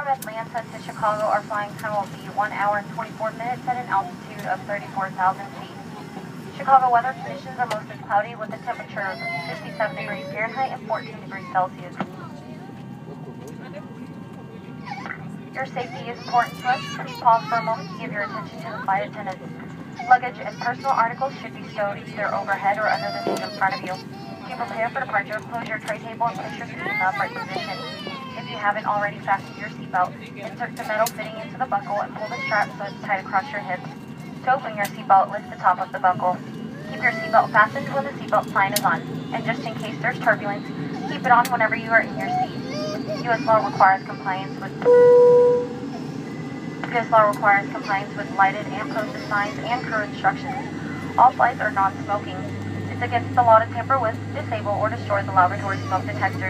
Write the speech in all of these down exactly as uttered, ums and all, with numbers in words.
from Atlanta to Chicago, our flying time will be one hour and twenty-four minutes at an altitude of thirty-four thousand feet. Chicago weather conditions are mostly cloudy with a temperature of fifty-seven degrees Fahrenheit and fourteen degrees Celsius. Your safety is important to us. Please pause for a moment to give your attention to the flight attendants. Luggage and personal articles should be stowed either overhead or under the seat in front of you. To prepare for departure, close your tray table and place your seat in the upright position. If you haven't already fastened your seatbelt, insert the metal fitting into the buckle and pull the strap so it's tight across your hips. To open your seatbelt, lift the top of the buckle. Keep your seatbelt fastened when the seatbelt sign is on, and just in case there's turbulence, keep it on whenever you are in your seat. U S law requires compliance with U S law requires compliance with lighted and posted signs and crew instructions. All flights are non-smoking. It's against the law to tamper with, disable, or destroy the laboratory smoke detectors.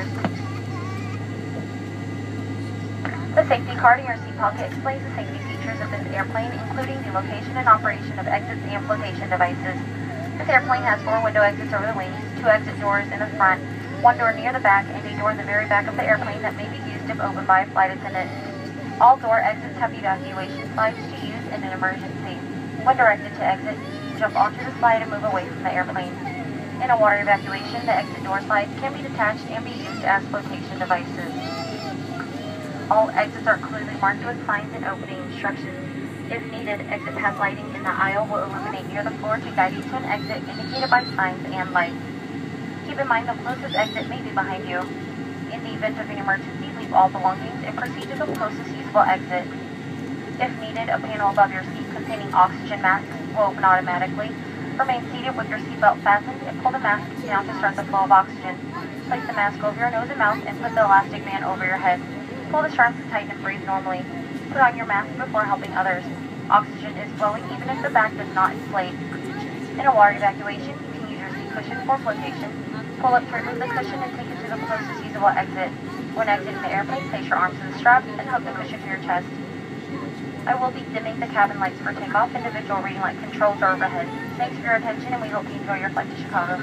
The safety card in your seat pocket explains the safety features of this airplane, including the location and operation of exits and flotation devices. This airplane has four window exits over the wings, two exit doors in the front, one door near the back, and a door in the very back of the airplane that may be used if opened by a flight attendant. All door exits have evacuation slides to use in an emergency. When directed to exit, jump onto the slide and move away from the airplane. In a water evacuation, the exit door slides can be detached and be used as flotation devices. All exits are clearly marked with signs and opening instructions. If needed, exit path lighting in the aisle will illuminate near the floor to guide you to an exit indicated by signs and lights. Keep in mind the closest exit may be behind you. In the event of an emergency, leave all belongings and proceed to the closest usable exit. If needed, a panel above your seat containing oxygen masks will open automatically. Remain seated with your seatbelt fastened and pull the mask down to start the flow of oxygen. Place the mask over your nose and mouth and put the elastic band over your head. Pull the straps tight and breathe normally. Put on your mask before helping others. Oxygen is flowing even if the back does not inflate. In a water evacuation, you can use your seat cushion for flotation. Pull up to remove the cushion and take it to the closest usable exit. When exiting the airplane, place your arms to the strap and hug the cushion to your chest. I will be dimming the cabin lights for takeoff. Individual reading light controls are overhead. Thanks for your attention, and we hope you enjoy your flight to Chicago.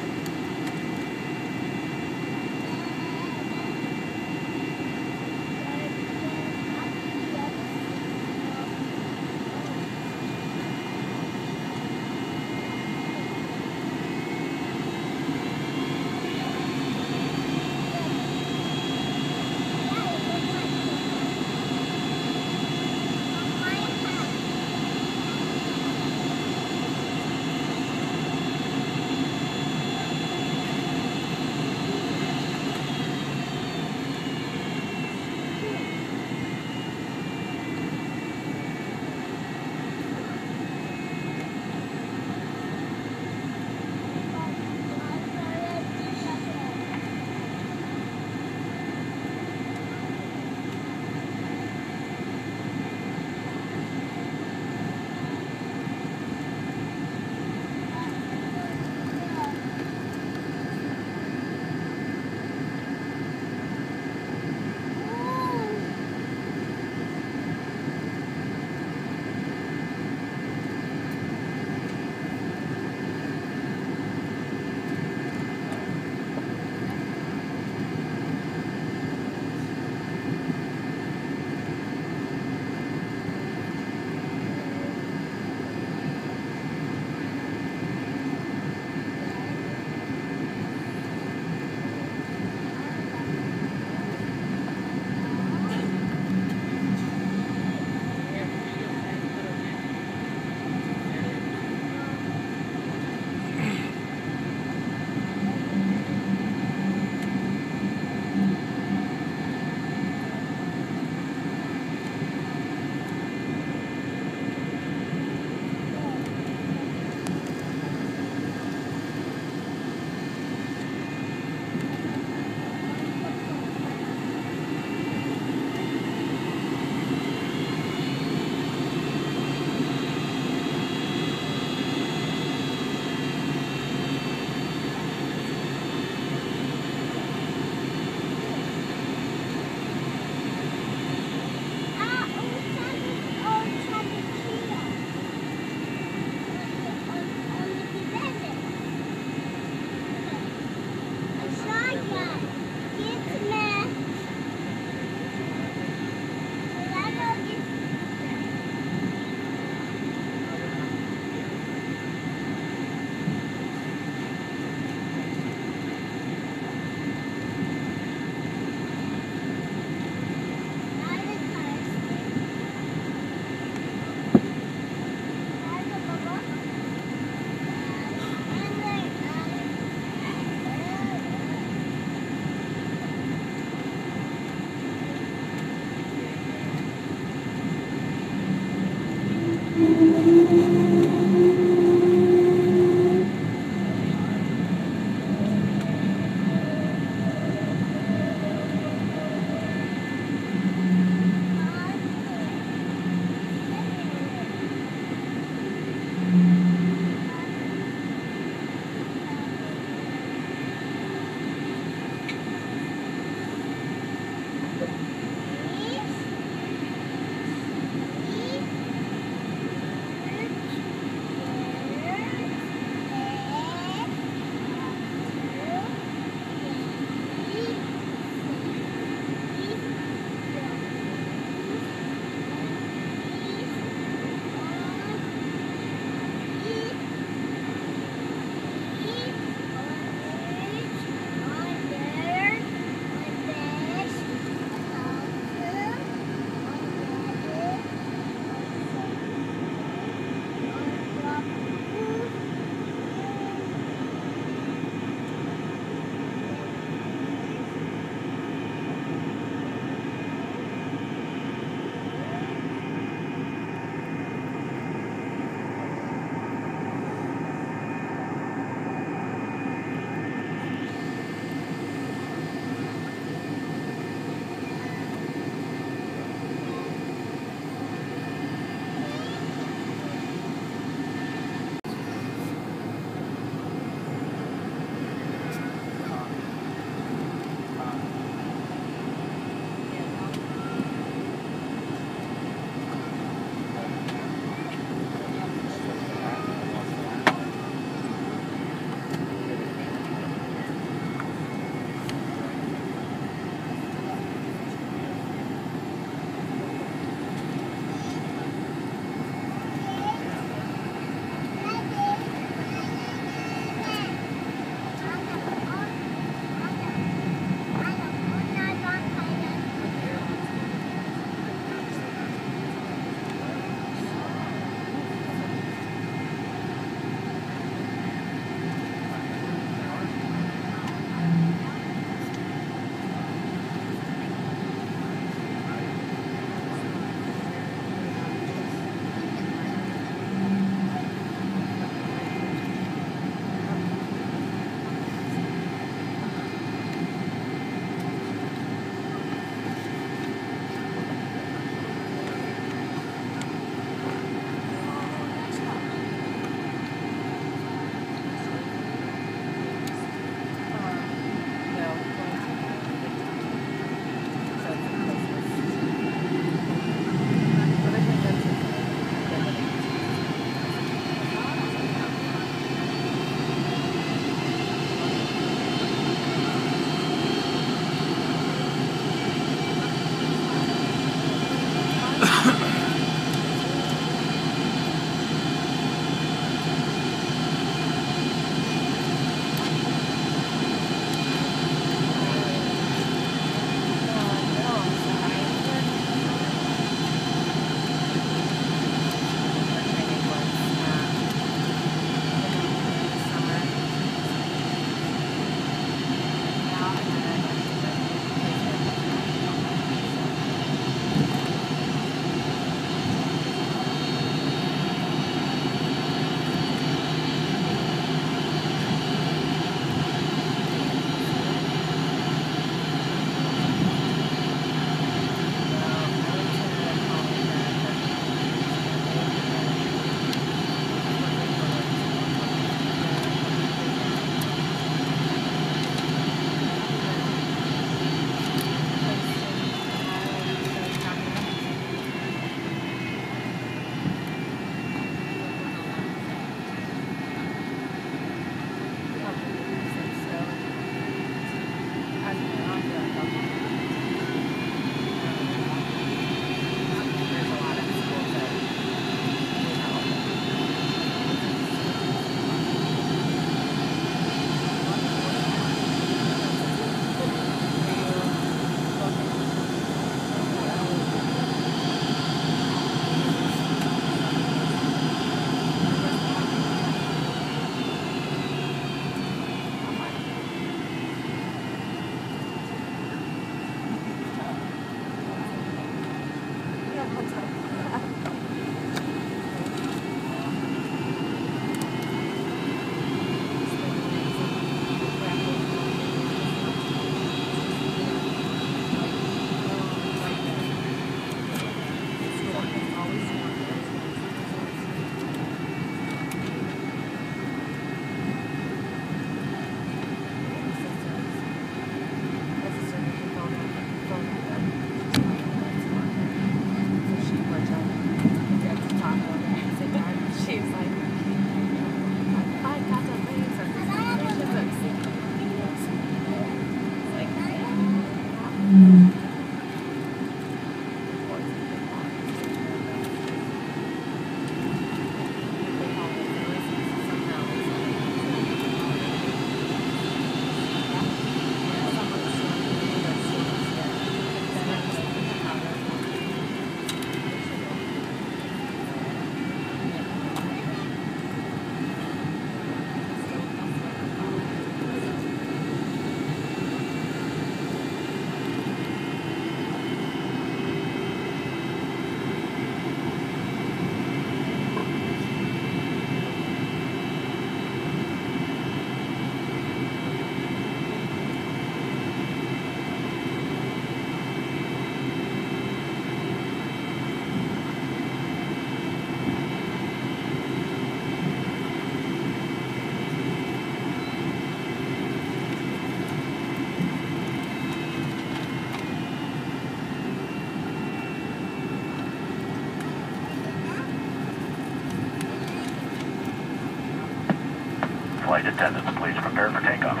Flight attendants, please prepare for takeoff.